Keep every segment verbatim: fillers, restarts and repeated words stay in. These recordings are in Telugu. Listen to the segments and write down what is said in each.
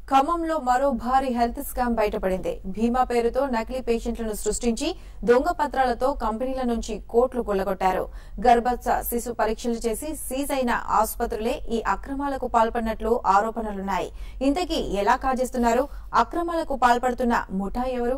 ఖమ్మంలో మరో భారీ హెల్త్ స్కామ్ బయటపడింది. బీమా పేరుతో నకిలీ పేషెంట్లను సృష్టించి దొంగ పత్రాలతో కంపెనీల నుంచి కోట్లు కొల్లగొట్టారు. గర్భస్థ శిశు పరీక్షలు చేసి సీజ్ అయిన ఆసుపత్రులే ఈ అక్రమాలకు పాల్పడినట్లు ఆరోపణలున్నాయి. ఇంతకీ ఎలా కాజేస్తున్నారు? అక్రమాలకు పాల్పడుతున్న ముఠా ఎవరు?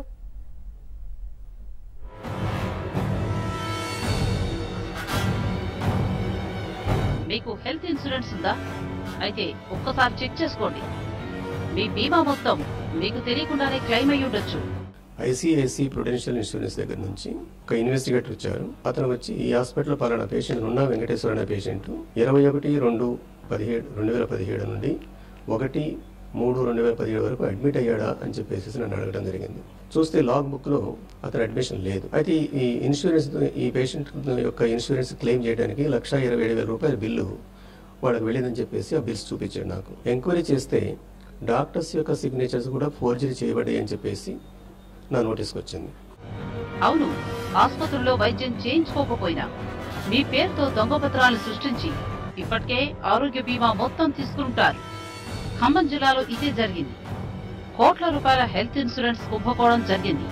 మీకు హెల్త్ ఇన్సూరెన్స్ ఉందా? అయితే ఒక్కసారి చెక్ చేసుకోండి. మీ బీమా మొత్తం మీకు తెలియకుండానే క్లెయిమ్ అయ్యి ఉండొచ్చు. ఐసీఐసీ ప్రుడెన్షియల్ ఇన్సూరెన్స్ దగ్గర నుంచి ఒక ఇన్వెస్టిగేటర్ వచ్చారు. అతను వచ్చి ఈ హాస్పిటల్ పలానా పేషెంట్ ఉన్న వెంకటేశ్వర అనే పేషెంట్ ఇరవై ఒకటి రెండు పదిహేడు రెండు వేల పదిహేడు నుండి ఒకటి మూడు రెండు వేల పదిహేడు వరకు అడ్మిట్ అయ్యాడా అని చెప్పేసి నన్ను అడగడం జరిగింది. చూస్తే లాగ్ బుక్ లో అతను అడ్మిషన్ లేదు. అయితే ఈ ఇన్సూరెన్స్ ఈ పేషెంట్ యొక్క ఇన్సూరెన్స్ క్లెయిమ్ చేయడానికి లక్ష ఇరవై ఏడు వేల రూపాయల బిల్లు వాళ్ళకి వెళ్ళిందని చెప్పేసి ఆ బిల్స్ చూపించాడు నాకు. ఎంక్వైరీ చేస్తే డాక్టర్స్ యొక్క సిగ్నేచర్స్ కూడా ఫోర్జరీ చేయబడ్డాయి అని చెప్పేసి నా నోటీస్కి వచ్చింది. అవును, ఆసుపత్రుల్లో వైద్యం చేయించుకోకపోయినా మీ పేరుతో దొంగ పత్రాలు సృష్టించి ఇప్పటికే ఆరోగ్య బీమా మొత్తం తీసుకుంటారు. ఖమ్మం జిల్లాలో ఇదే జరిగింది. కోట్ల రూపాయల హెల్త్ ఇన్సూరెన్స్ కుంభకోణం జరిగింది.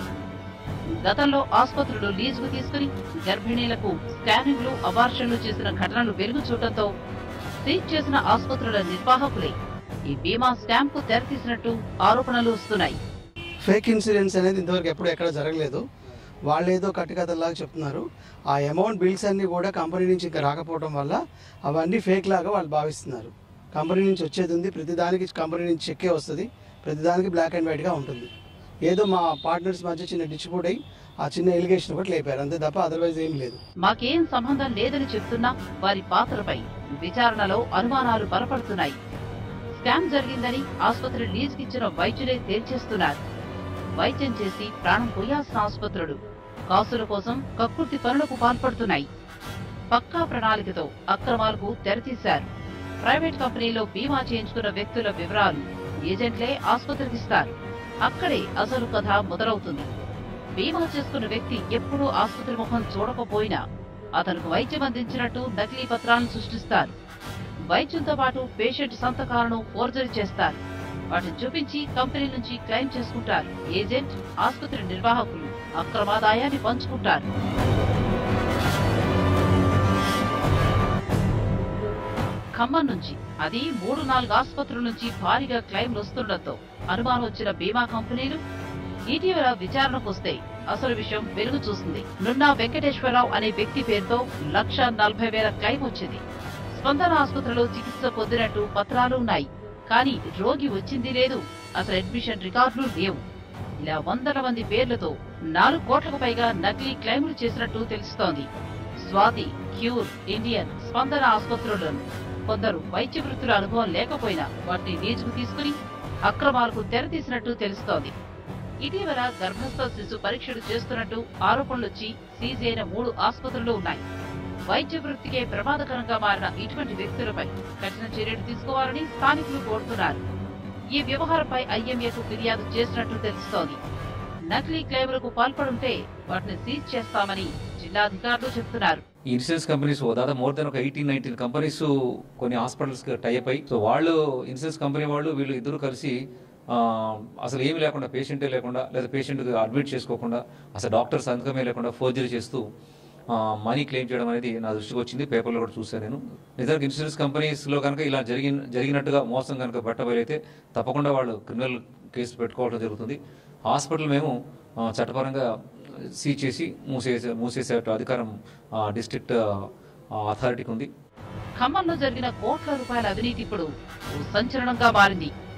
గతంలో ఆసుపత్రులు లీజుకు తీసుకుని గర్భిణీలకు స్కానింగ్లు అబార్షన్లు చేసిన ఘటనలు వెలుగు చూడటంతో సీజ్ చేసిన ఆసుపత్రుల నిర్వాహకులే ఈ బీమా స్కామ్ కు తెరతీసినట్టు ఆరోపణలు వస్తున్నాయి. ఫేక్ ఇన్సూరెన్స్ అనేది ఇంతవరకు ఎప్పుడు ఎక్కడ జరగలేదు. వాళ్ళు ఏదో కట్టుకథలాగా చెప్తున్నారు. ఆ అమౌంట్ బిల్స్ అన్ని కూడా కంపెనీ నుంచి ఇంకా రాకపోవడం వల్ల అవన్నీ ఫేక్ లాగా వాళ్ళు భావిస్తున్నారు. కంపెనీ నుంచి వచ్చేది ఉంది, ప్రతిదానికి కంపెనీ నుంచి చెక్కే వస్తుంది, ప్రతిదానికి బ్లాక్ అండ్ వైట్గా ఉంటుంది. ఏదో మా పార్ట్నర్స్ మధ్య చిన్న డిస్ట్రిబ్యూట్ అయ్యి ఆ చిన్న ఎలిగేషన్ ఒకటి లేపారు, అంతే తప్ప అదర్వైజ్ ఏం లేదు. మాకేం సంబంధం లేదని చెప్తున్నా వారి పాత్రపై విచారణలో అనుమానాలు బలపడుతున్నాయి. స్కామ్ జరిగిందని ఆసుపత్రి లీజుకిచ్చిన వైద్యులే తేల్చేస్తున్నారు. వైద్యం చేసి ప్రాణం పోయాల్సిన ఆసుపత్రులు కాసుల కోసం కక్కుర్తి పనులకు పాల్పడుతున్నాయి. పక్కా ప్రణాళికతో అక్రమాలకు తెరతీశారు. ప్రైవేట్ కంపెనీలో బీమా చేయించుకున్న వ్యక్తుల వివరాలు ఏజెంట్లే ఆసుపత్రికి ఇస్తారు. అక్కడే అసలు కథ మొదలవుతుంది. బీమా చేసుకున్న వ్యక్తి ఎప్పుడూ ఆసుపత్రి ముఖం చూడకపోయినా అతనికి వైద్యం అందించినట్టు నకిలీ పత్రాలను సృష్టిస్తారు. వైద్యంతో పాటు పేషెంట్ సంతకాలను ఫోర్జరీ చేస్తారు. వాటిని చూపించి కంపెనీ నుంచి క్లెయిమ్ చేసుకుంటారు. ఏజెంట్, ఆసుపత్రి నిర్వాహకులు అక్రమాదాయాన్ని పంచుకుంటారు. ఖమ్మం నుంచి అది మూడు నాలుగు ఆసుపత్రుల నుంచి భారీగా క్లెయిమ్లు వస్తుండటంతో అనుమానం వచ్చిన బీమా కంపెనీలు ఇటీవల విచారణకు వస్తే అసలు విషయం వెలుగు చూస్తుంది. నున్నా వెంకటేశ్వరరావు అనే వ్యక్తి పేరుతో లక్ష నలభై వేల క్లెయిమ్ వచ్చింది. స్పందన ఆసుపత్రిలో చికిత్స పొందినట్టు పత్రాలు ఉన్నాయి, కానీ రోగి వచ్చింది లేదు, అసలు అడ్మిషన్ రికార్డులు లేవు. ఇలా వందల మంది పేర్లతో నాలుగు కోట్లకు పైగా నకిలీ క్లెయిమ్లు చేసినట్టు తెలుస్తోంది. స్వాతి, క్యూర్, ఇండియన్, స్పందన ఆసుపత్రులను కొందరు వైద్య వృత్తుల అనుభవం లేకపోయినా వాటిని లీజుకు తీసుకుని అక్రమాలకు తెరతీసినట్టు తెలుస్తోంది. ఇటీవల గర్భస్థ శిశు పరీక్షలు చేస్తున్నట్టు ఆరోపణలొచ్చి సీజ్ అయిన మూడు ఆసుపత్రులు ఉన్నాయి. వైద్య వృత్తికే ప్రమాదకరంగా మారిన ఇటువంటి వ్యక్తులపై కఠిన చర్యలు తీసుకోవాలని స్థానికులు కోరుతున్నారు. ఈ వ్యవహారంపై ఐఎంఏకు ఫిర్యాదు చేసినట్టు తెలుస్తోంది. నకిలీ క్లెయిమ్లకు పాల్పడుంటే వాటిని సీజ్ చేస్తామని జిల్లా అధికారులు చెబుతున్నారు. ఈ ఇన్సూరెన్స్ కంపెనీస్ దాదాపు మోర్ దెన్ ఒక ఎయిటీన్ నైన్టీన్ కంపెనీస్ కొన్ని హాస్పిటల్స్ టైప్ అయ్యి, సో వాళ్ళు ఇన్సూరెన్స్ కంపెనీ వాళ్ళు వీళ్ళు ఇద్దరు కలిసి అసలు ఏమి లేకుండా, పేషెంటే లేకుండా లేదా పేషెంట్ అడ్మిట్ చేసుకోకుండా అసలు డాక్టర్ సంతకమే లేకుండా ఫోర్జరీ చేస్తూ మనీ క్లెయిమ్ చేయడం అనేది నా దృష్టికి వచ్చింది. పేపర్లో కూడా చూశాను నేను. నిజానికి ఇన్సూరెన్స్ కంపెనీస్లో కనుక ఇలా జరిగిన జరిగినట్టుగా మోసం కనుక బట్టబయలైతే తప్పకుండా వాళ్ళు క్రిమినల్ కేసు పెట్టుకోవడం జరుగుతుంది. హాస్పిటల్ మేము చట్టపరంగా సీజ్ చేసి మూసేసే మూసేసే అధికారం డిస్ట్రిక్ట్ అథారిటీకి ఉంది. ఖమ్మంలో జరిగిన కోట్ల రూపాయల అవినీతి ఇప్పుడు సంచలనంగా మారింది.